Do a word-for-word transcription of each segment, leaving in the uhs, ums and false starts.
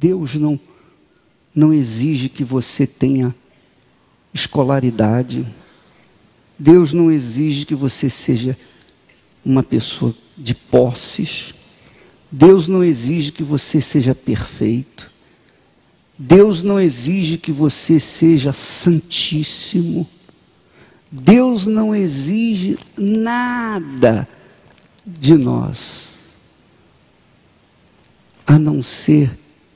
Deus não, não exige que você tenha escolaridade. Deus não exige que você seja uma pessoa de posses. Deus não exige que você seja perfeito. Deus não exige que você seja santíssimo. Deus não exige nada de nós, a não ser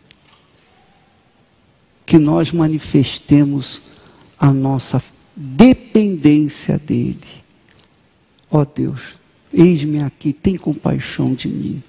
que nós manifestemos a nossa dependência dele. Ó Deus, eis-me aqui, tem compaixão de mim.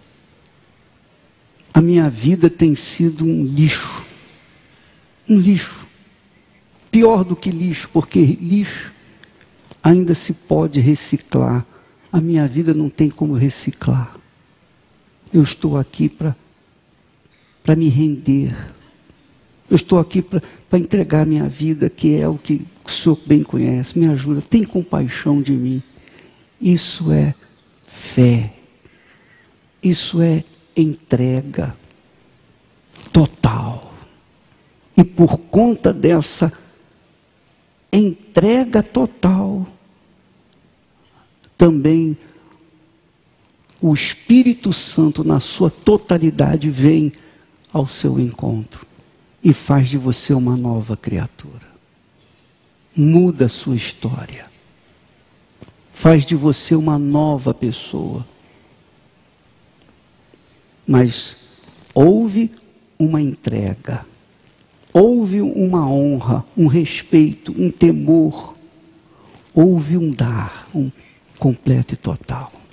A minha vida tem sido um lixo. Um lixo. Pior do que lixo, porque lixo ainda se pode reciclar. A minha vida não tem como reciclar. Eu estou aqui para para me render. Eu estou aqui para entregar minha vida, que é o que o Senhor bem conhece. Me ajuda, tem compaixão de mim. Isso é fé. Isso é entrega total. E por conta dessa entrega total, também o Espírito Santo, na sua totalidade, vem ao seu encontro e faz de você uma nova criatura. Muda a sua história. Faz de você uma nova pessoa. Mas houve uma entrega. Houve uma honra, um respeito, um temor. Houve um dar, um completo e total.